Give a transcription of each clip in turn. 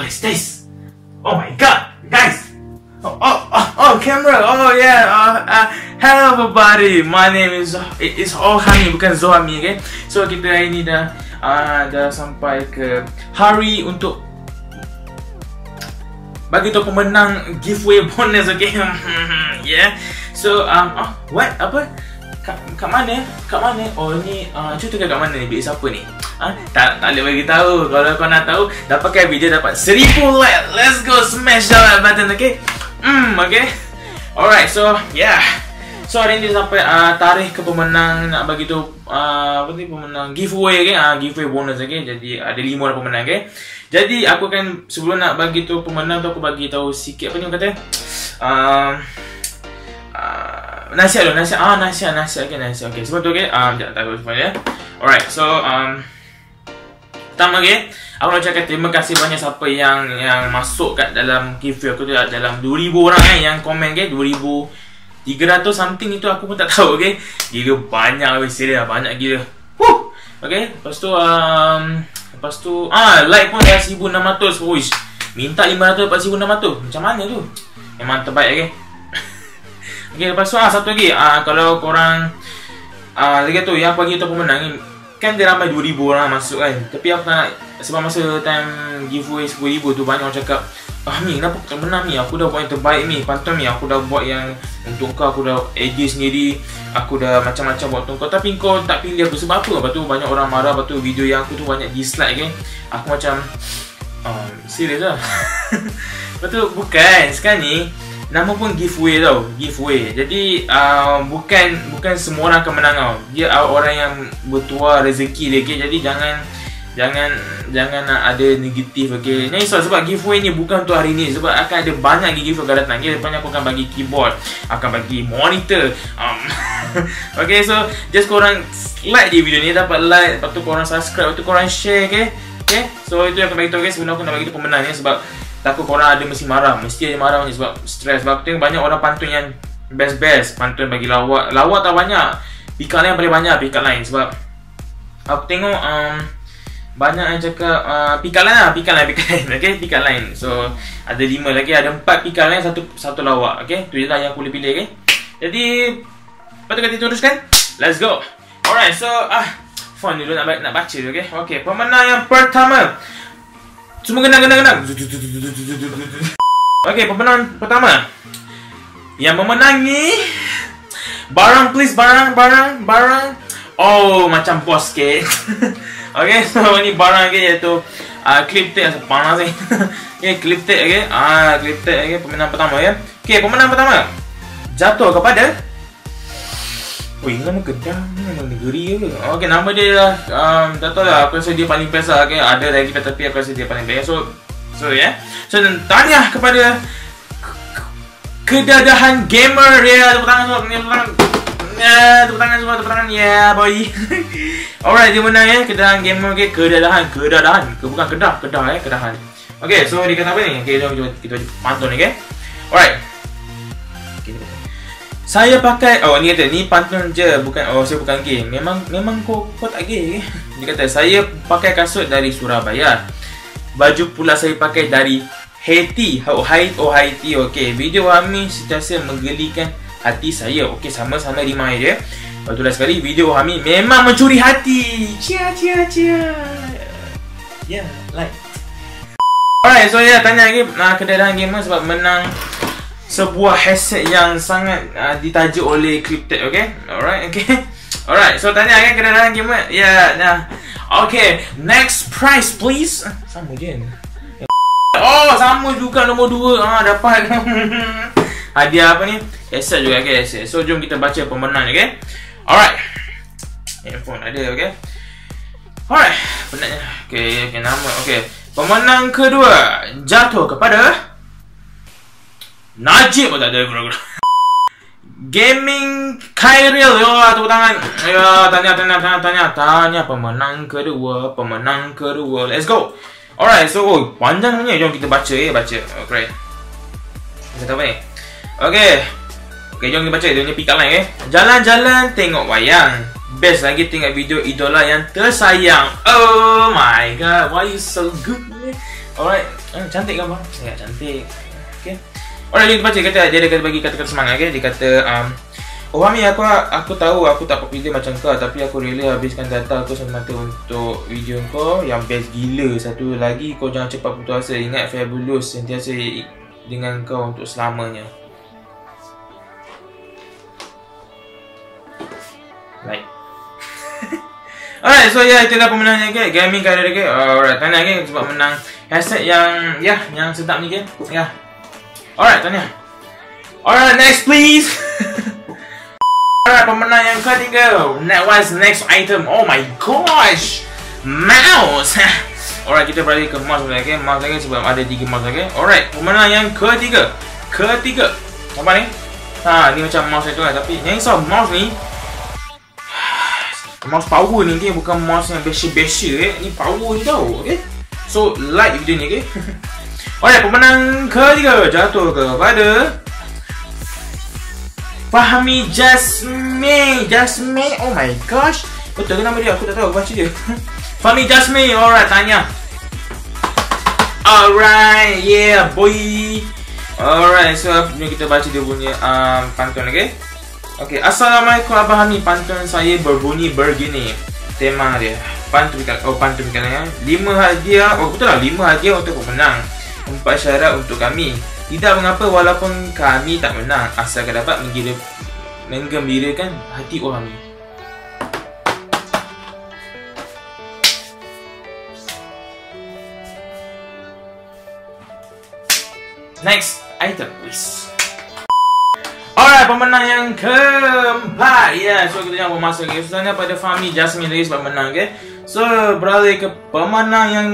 What is this? Oh my god, guys! Camera! Oh yeah! Hello everybody! My name is Ohami, bukan Zohami, okay? So kita hari ni dah sampai ke hari untuk bagi tu pemenang giveaway bonus, okay? Yeah. So what? Apa? Kat mana? Oh ni cerita kat mana ni? Bilik siapa ni? Tak boleh bagi tahu. Kalau kau nak tahu, dapatkan video dapat 1000 like. Let's go smash that button, okay? Okay. Alright, so yeah. So hari ni sampai tarikh ke pemenang nak bagi tu pemenang giveaway, okay? Giveaway bonus, okay? Jadi ada 5 orang pemenang, okay? Jadi aku akan sebelum nak bagi tu pemenang tu aku bagi tahu sikit apa ni kata? Nasihat. Okay, sebab tu, okay? Sekejap, tak apa ya. Alright, so pertama, okay, aku nak cakap terima kasih banyak siapa yang masuk kat dalam giveaway aku tu, dalam 2000 orang yang komen, okay? 2300 something itu aku pun tak tahu, okay? Gila banyak, serius banyak gila. Okay, lepas tu like pun dah 1600. Uish, minta 500 dapat 1600. Macam mana tu? Memang terbaik, okay? Okay, lepas tu satu lagi, kalau korang lagi tu yang bagi tu pemenang ni, kan dia ramai 2000 orang masuk kan. Tapi aku nak, sebab masa time giveaway 10,000 tu banyak orang cakap, Mi kenapa aku tak menang ni? Aku dah buat yang terbaik ni, pantun ni. Aku dah buat yang untuk kau, aku dah edit sendiri, aku dah macam-macam buat untuk kau, tapi kau tak pilih aku. Sebab apa? Lepas tu banyak orang marah, lepas tu video yang aku tu banyak dislike, kan. Aku macam serius lah. Lepas tu bukan, sekarang ni nama pun giveaway tau, giveaway. Jadi bukan semua orang akan menang tau. Dia orang yang bertuah rezeki dia, okay? Jadi jangan nak ada negatif, okay? Ni sebab giveaway ni bukan untuk hari ni, sebab akan ada banyak giveaway akan datang, okay? Lepas aku akan bagi keyboard, akan bagi monitor. Okay, so just korang like je video ni, dapat like, lepas tu korang subscribe, lepas tu korang share, okay? Okay, so itu yang aku bagi tahu, guys. Sebenarnya aku nak bagi tu pemenang ni sebab takut korang ada mesti marah macam sebab stres. Sebab aku tengok banyak orang pantun yang best pantun bagi lawak tak banyak, pick up line paling banyak, pick up line. Sebab aku tengok banyak yang cakap pick up line, okay? Pick up line. So ada 5 lagi, ada 4 pick up line, satu lawak, okay? Tu je lah yang aku boleh pilih, okay? Jadi lepas tu kita teruskan, let's go. Alright, so phone dulu nak baca, okay? Okay, pemenang yang pertama, semua genang. Okay, pemenang pertama yang memenangi barang, please, barang. Oh, macam bos, okay? Okay, so ni barang, okay, iaitu clip tag. Panas ni. Okay, clip tag, okay? Clip tag, okay? Pemenang pertama, ya. Okay, pemenang pertama jatuh kepada nama Kedah, nama negeri ke? Okay, nama dia lah, tak tahu lah. Aku rasa dia paling best lah, okay? Ada lagi tapi aku rasa dia paling best. So yeah. So tanya kepada Kedadahan Gamer, ya. Tepuk tangan semua. Yeah, boy. Alright, dia menang, ya. Kedadahan Gamer, okay? Kedadahan. Bukan Kedah, Kedahan. Okay, so dia kata apa ni? Okay, jom kita pantun, okay? Alright. Saya pakai, ni kata, ni pantun je, bukan, saya bukan gay. Memang kau tak gay, okay? Dia kata, saya pakai kasut dari Surabaya. Baju pula saya pakai dari Haiti. Haiti, okay. Video Hami sentiasa menggelikan hati saya. Okay, sama-sama rimai dia. Betul sekali, video Hami memang mencuri hati. Cia. Yeah, like. Alright, so ya, tanya lagi Kedadahan Gamer sebab menang sebuah headset yang sangat ditaja oleh Cliptech, okay? Alright, so tanya kan Kedadahan Gamer. Ya, nah. Okay, next prize please. Sama je. Sama juga nombor 2. Dapat. Hadiah apa ni? Headset juga, okay? Headset. So jom kita baca pemenang, okay? Alright. Handphone ada, okay? Alright, penatnya. Okay, nama, okay. Pemenang kedua jatuh kepada Najib. Tak ada guna-guna. Gaming Khairil. Tepuk tangan. Tanya pemenang kedua. Let's go. Alright, so panjang punya. Jom kita baca, baca. Okay. Kata apa ni? Okay, jom kita baca. Dia punya pick up line, okay? Jalan-jalan tengok wayang. Best lagi tengok video idola yang tersayang. Oh my god, why you so good, man? Alright, cantik gambar. Ya, cantik. Okay. Alright, dia baca kata dia ada bagi kata-kata semangat. Okay? Dia kata oh Fahmi, aku tahu aku tak popular macam kau, tapi aku rela habiskan data aku semata untuk video kau yang best gila. Satu lagi, kau jangan cepat putus asa. Ingat Fabulous sentiasa dengan kau untuk selamanya. Like. Alright, so itulah pemenangnya ke gaming career ke. Alright, tahniah ke sebab menang headset yang yang sedap ni ke. Alright, tahniah. Alright, next please. Alright, pemenang yang ketiga. Next item. Oh my gosh, mouse. Alright, kita beralih ke mouse lagi. Mouse lagi sebab ada 3 mouse lagi. Alright, pemenang yang ketiga. Apa ni? Ni macam mouse itu lah, tapi yang so mouse ni mouse power ni, okay? Bukan mouse yang biasa-biasa, ni power ni tau, okay? So, like video ni, okay? Alright, pemenang ketiga jatuh kepada Fahmi Jasmine. Oh my gosh, betul ke nama dia? Aku tak tahu, aku baca dia. Fahmi Jasmine. Alright, tanya. Alright, yeah boy. Alright, so kita baca dia punya pantun, okay? Okay, Assalamualaikum Abang Hani. Pantun saya berbunyi begini. Tema dia pantun kalanya 5 hadiah. Oh betul lah, 5 hadiah untuk pemenang, 4 syarat untuk kami. Tidak mengapa walaupun kami tak menang, asalkan dapat menggembirakan hati orang ni. Next item please. Alright, pemenang yang keempat. So kita jangan bermasa lagi. Susahnya pada Fahmi Jasmine lagi sebab menang, okay? So beralih ke pemenang yang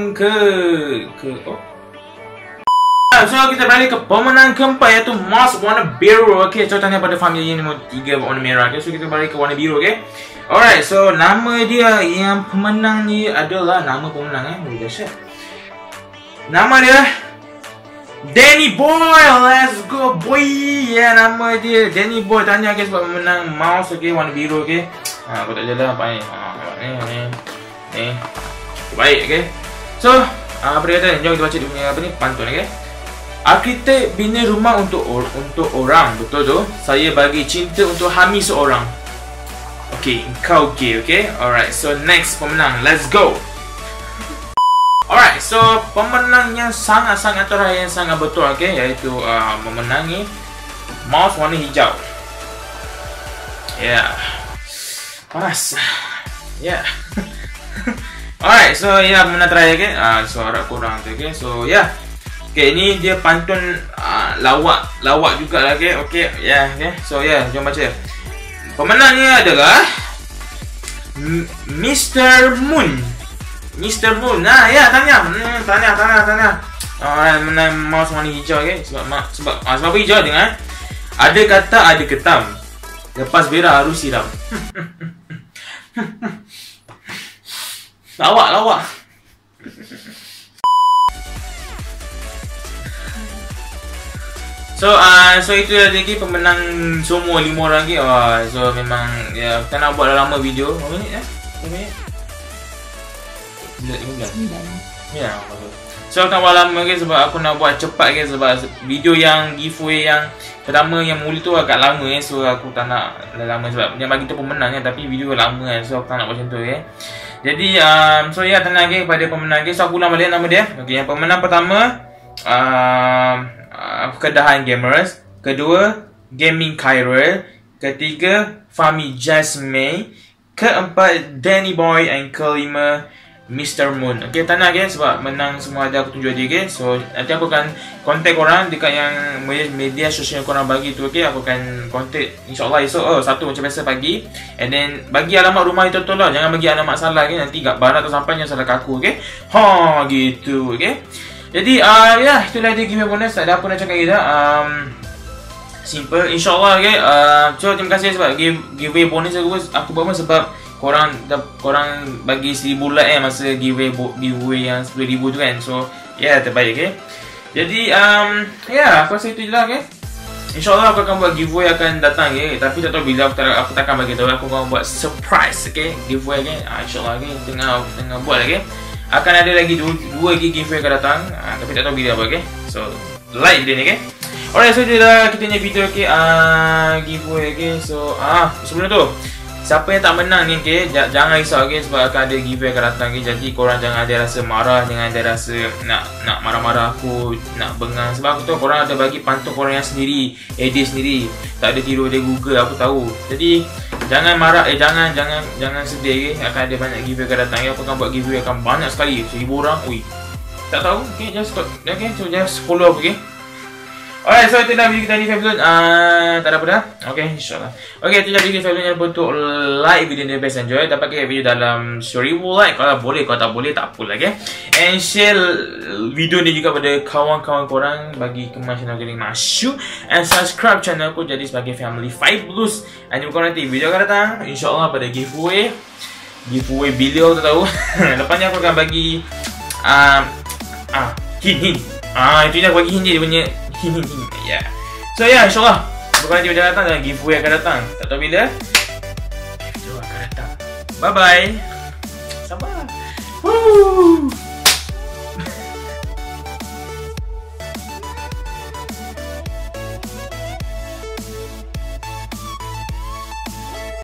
So kita beralih ke pemenang keempat, iaitu mouse warna biru, okay? So tanya pada Fahmi yang nombor 3 warna merah, okay? So kita beralih ke warna biru, okay? Alright, so nama dia yang pemenang ni adalah nama pemenang, dahsyat. Nama dia Danny Boy. Let's go boy. Nama dia Danny Boy. Tanya guys sebab menang mouse, okay, warna biru, okay? Aku tak jelas apa ni. Ni. Baik, okay? So, apa dia kata? Jom kita baca dia punya apa ni, pantun, okay? Arkitek bina rumah untuk orang. Betul tu. Saya bagi cinta untuk Hami seorang. Okay, kau okay? Alright, so next pemenang. Let's go. Alright, so pemenang yang sangat-sangat terakhir, yang sangat betul, okay, iaitu memenangi mouse warna hijau. Panas. Alright, so pemenang terakhir, okay. So harap korang tu, okay. So okay, ini dia pantun lawak juga lah, okay. Okay. So jom baca. Pemenangnya adalah Mr. Moon. Tanya. Menang mouse warna hijau, okay. Sebab apa hijau? Dengar. Ada kata ada ketam. Lepas berak harus siram. Lawak. So itu lagi pemenang semua 5 orang lagi. So memang kita nak buat dah lama video. Berapa minit 15. So aku nak buat lama ke sebab aku nak buat cepat ke, sebab video yang giveaway yang pertama yang mula tu agak lama so aku tak nak lama sebab dia bagi tu pemenang tapi video lama so aku tak nak buat macam tu, Jadi tanya lagi kepada pemenang, so aku ulang balik nama dia. Yang pemenang pertama Kedahan Gamers, kedua Gaming Khairul, ketiga Fahmi Jasmine, keempat Danny Boy, and kelima Mr. Moon. Okay, tanya sebab menang semua ada aku tunjuk dia, So nanti aku akan kontak korang dekat yang media sosial korang bagi tu, Aku akan kontak insyaAllah esok satu macam biasa pagi. And then bagi alamat rumah itu betul lah. Jangan bagi alamat salah, Nanti barang tu sampai yang salah ke aku, gitu, Jadi itulah dia giveaway bonus. Tak ada apa nak cakap kita. Simple insyaAllah, So terima kasih sebab giveaway bonus aku buat sebab korang bagi 1000 like masa giveaway yang 10,000 tu kan. So terbaik, Jadi aku rasa itu je lah, InsyaAllah aku akan buat giveaway akan datang, Tapi tak tahu bila aku takkan bagi tahu. Aku akan buat surprise, giveaway, InsyaAllah, tengah buat lagi. akan ada lagi 2 lagi giveaway akan datang. Tapi tak tahu bila apa, okay? So, like video ni, okay? Alright, so itulah kita punya video, okay? Giveaway, okay? So, sebelum tu, siapa yang tak menang ni, okay? Jangan risau, okay? Sebab akan ada giveaway akan datang, okay? Jadi korang jangan ada rasa marah, jangan ada rasa nak marah-marah aku, nak bengang. Sebab aku tahu korang ada bagi pantun korang yang sendiri, edit sendiri. Tak ada tiru dari Google, aku tahu. Jadi jangan marah, jangan sedih, okay? Akan ada banyak giveaway akan datang, okay? Aku akan buat giveaway akan banyak sekali, 1000 orang. Ui, tak tahu, okay? So just follow aku, okay? Alright, so itu dah video kita ni, Fabulous. Tak ada apa dah? Okay, insyaAllah. Okay, itu dah video Fabulous. Jangan lupa untuk like video ni, best enjoy. Dapatkan video dalam 1000 like. Kalau boleh, kalau tak boleh, tak apa lah, okay? And share video ni juga pada kawan-kawan korang. Bagi kemas channel Gaming Masyu. And subscribe channel aku jadi sebagai family Fabulous. And jumpa korang nanti video akan datang, insyaAllah pada giveaway. Giveaway beliau tu tahu. Lepas ni aku akan bagi hint. Itu je aku bagi hint je, dia punya hint. Yeah. So insyaAllah bukan nanti video datang dan giveaway akan datang. Tak tahu bila, so akan datang. Bye bye. Sabar. Woo.